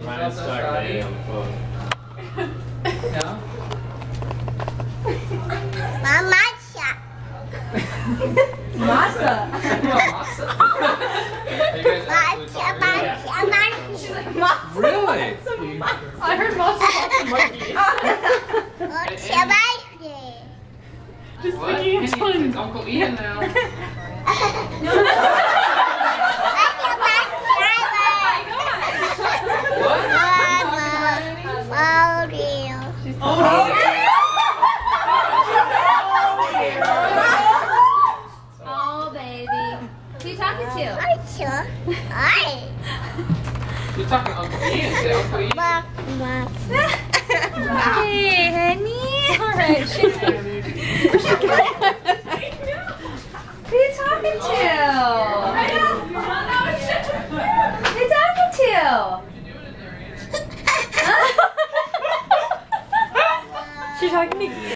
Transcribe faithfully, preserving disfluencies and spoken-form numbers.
Ryan's stuck Daddy on the phone. Yeah? Mama. Masa. Masa. You guys actually talking? She's like, Masa. Really? I heard Masa about the monkey. Just What? thinking it's fun. It's Uncle Ian now. What? She's Oh, Oh, baby. Who you talking to? You're talking to Uncle Ian. Say Uncle Ian. Hey, honey. All right, she's Who you talking to? Who you talking to? She's talking to